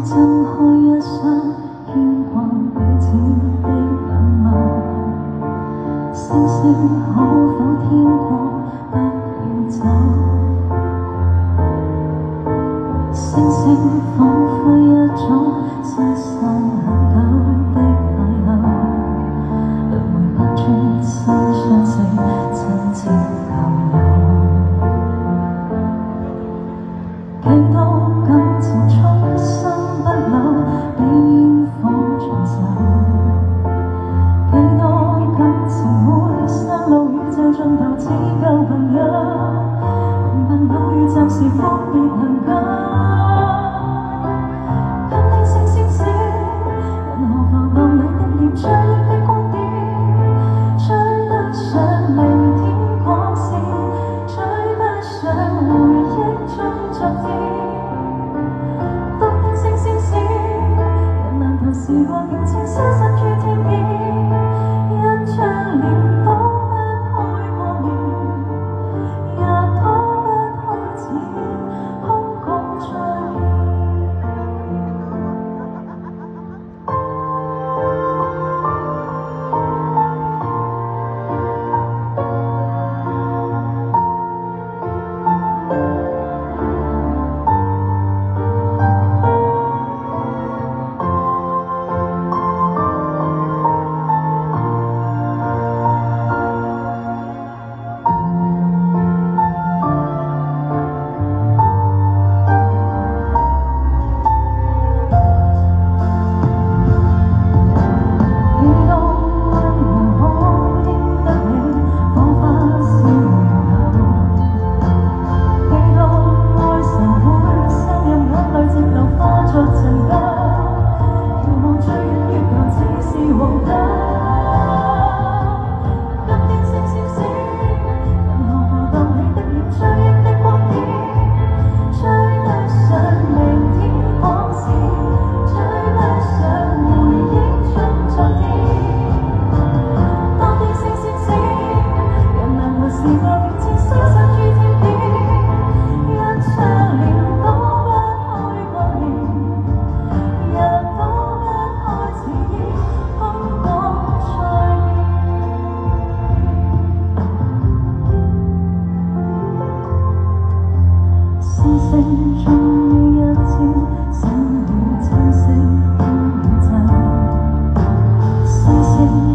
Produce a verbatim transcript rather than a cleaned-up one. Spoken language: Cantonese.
睜開一雙牽掛彼此的眼眸，星星可否天國不要走？星星彷彿一種失散很久的邂逅，輪迴不轉身相識，親切舊友。幾多感情終生不朽，比煙火長壽。幾多感情會散落宇宙盡頭，只夠朋友。明白偶遇暫時分別能夠。今天星星閃，人何浮浪裏的臉，追憶的光點，追得上明天光線，追不上回憶中昨天。當天星星閃，人難逃時過境遷，消失於天邊。一窗簾躲不開過年，也躲不開此空講再見。星終於一朝醒了，珍惜於宇宙。星星